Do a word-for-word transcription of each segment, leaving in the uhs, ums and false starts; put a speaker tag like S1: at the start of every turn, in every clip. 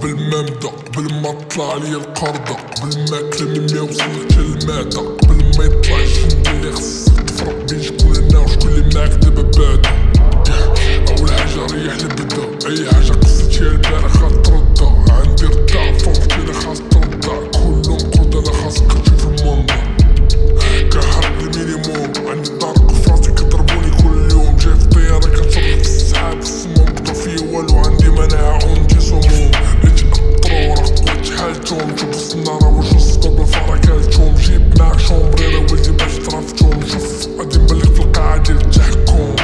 S1: قبل ما نبدا قبل ما طلع ليا القردة قبل ما كلام ما وصلك حتى المعدة قبل ما يطلع الجندي اللي خصك تفرق بين شكون انا وشكون اللي معاك دابا بادا. اول حاجة ريح البدا اي حاجة قصتيها البارح غتردها عندي ردة فوقتي انا خاص تردها كل نقود انا خاصك تشوف المنظر كنحرق المينيموم عندي طارق فراسي كضربوني كل يوم جاي في طيارة كنصرف في السحاب في السما مبقى فيا والو عندي مناعة عندي سموم يتأطرو راه قوات حالتهم جيب السنارة وجو الصدى بالفركالتهم جيب معاك شومبريرا ولدي باش ترافتهم شوف غادي نبلغ في القاعة ديال التحكم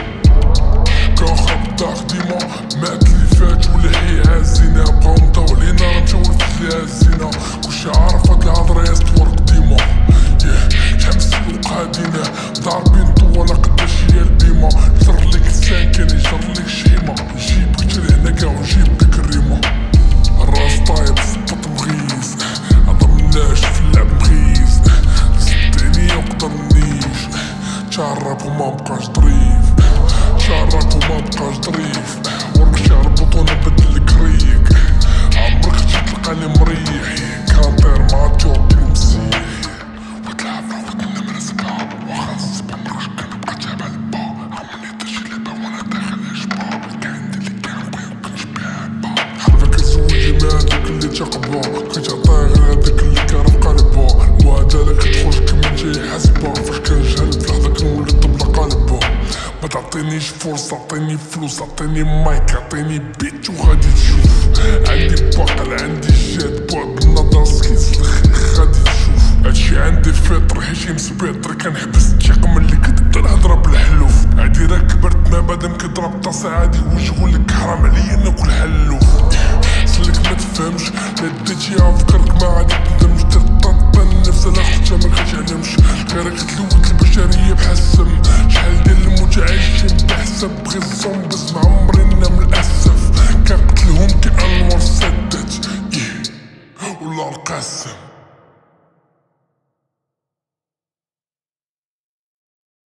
S1: كنخرب الدار ديما مات لي فات ولا هي هازينة بقاو مضاو علينا راه مشاو لفليها الزينة كلشي عارف هاد الهضرة يستورق ديما شحال من سلوك هادينا ضاربين طوالة قداش هي البيمة يجر ليك لسان كان يجر ليك شيمة نجيبك تري هنا كاع ونجيب بيك الريمة الراس طايب السبط مغيز عضمناش في اللعب مغيز صدقني مقدرنيش تشعرب وما مبقاش ظريف تشعرب وما مبقاش ظريف ورك شعر بطونة بدلك ريق عمرك تجي تلقاني مريح كانطير مع جوكي المسيح وتلعب روضنا من السباب وخاص بمرش كنبقى جبل با عمرني درشي لعبة وانا داخل اشباب كان عندي اللي كان ميمكنش بيها با حرفك زوجي مع هداك اللي تقبا كتعطيه غير هداك اللي كان في قلبا المعادلة كتخرج كيما جاي حاسبة فاش كنجهل في لحظة كنولي طبلة قلبا ما تعطينيش فرصة عطيني فلوس عطيني مايك عطيني بيت وغادي تشوف عندي باقل عندي جاد بعد النظر سكيس الخيخ غادي تشوف هادشي عندي فطر هشيم سبيطري كنحبس التيق ملي كتبدا الهضرة بالحلوف عادي راه كبرت ما بادم كضرب طاسة عادي وشغلك حرام عليا ناكل حلوف سلك ما تفهمش لا ديتيها فكرك ما عادي تندمش تططن نفس انا اختها ما كتعلمش غيرك تلوت البشرية بحال السم شحال ديال الموت عايشين بحسب بغي الزومبيز معمرنا